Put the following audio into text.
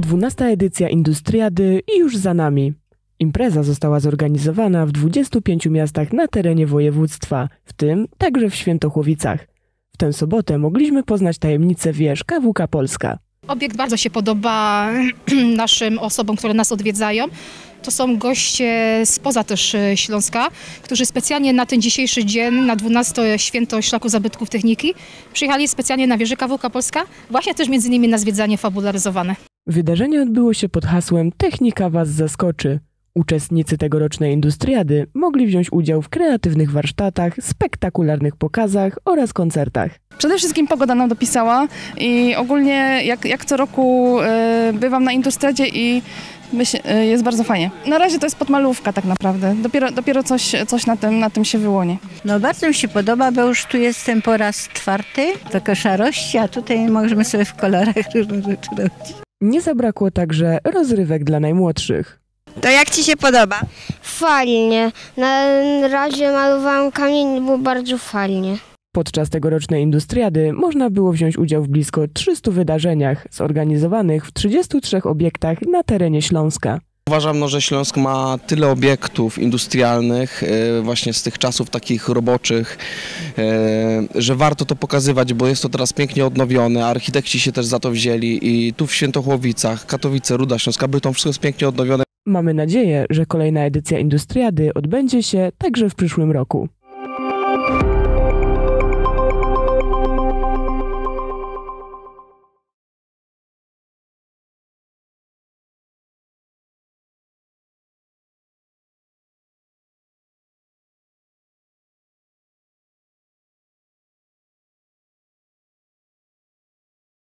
12. edycja Industriady już za nami. Impreza została zorganizowana w 25 miastach na terenie województwa, w tym także w Świętochłowicach. W tę sobotę mogliśmy poznać tajemnicę wież KWK Polska. Obiekt bardzo się podoba naszym osobom, które nas odwiedzają. To są goście spoza też Śląska, którzy specjalnie na ten dzisiejszy dzień, na 12. święto Szlaku Zabytków Techniki, przyjechali specjalnie na wieżę KWK Polska, właśnie też między innymi na zwiedzanie fabularyzowane. Wydarzenie odbyło się pod hasłem Technika Was zaskoczy. Uczestnicy tegorocznej Industriady mogli wziąć udział w kreatywnych warsztatach, spektakularnych pokazach oraz koncertach. Przede wszystkim pogoda nam dopisała i ogólnie jak co roku bywam na Industriadzie i jest bardzo fajnie. Na razie to jest podmalówka tak naprawdę, dopiero coś na tym się wyłoni. No bardzo mi się podoba, bo już tu jestem po raz 4, taka szarości, a tutaj możemy sobie w kolorach różne rzeczy robić. Nie zabrakło także rozrywek dla najmłodszych. To jak Ci się podoba? Fajnie. Na razie malowałam kamień, było bardzo fajnie. Podczas tegorocznej Industriady można było wziąć udział w blisko 300 wydarzeniach zorganizowanych w 33 obiektach na terenie Śląska. Uważam, że Śląsk ma tyle obiektów industrialnych, właśnie z tych czasów takich roboczych, że warto to pokazywać, bo jest to teraz pięknie odnowione. Architekci się też za to wzięli i tu w Świętochłowicach, Katowice, Ruda Śląska, Bytom, wszystko jest pięknie odnowione. Mamy nadzieję, że kolejna edycja Industriady odbędzie się także w przyszłym roku.